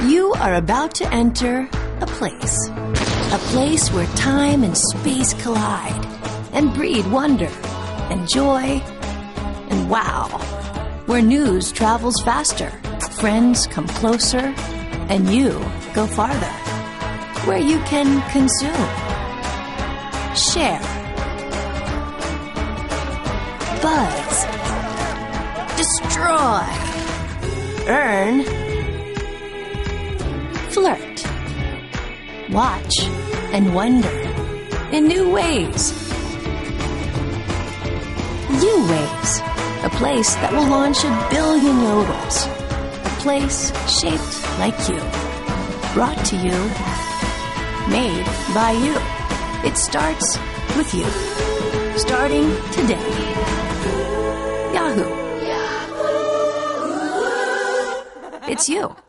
You are about to enter a place where time and space collide and breed wonder and joy and wow, where news travels faster, friends come closer, and you go farther, where you can consume, share, buzz, destroy, earn, flirt, watch, and wonder in new ways. U-Waves, a place that will launch 1 billion yodels. A place shaped like you. Brought to you. Made by you. It starts with you. Starting today. Yahoo. It's you.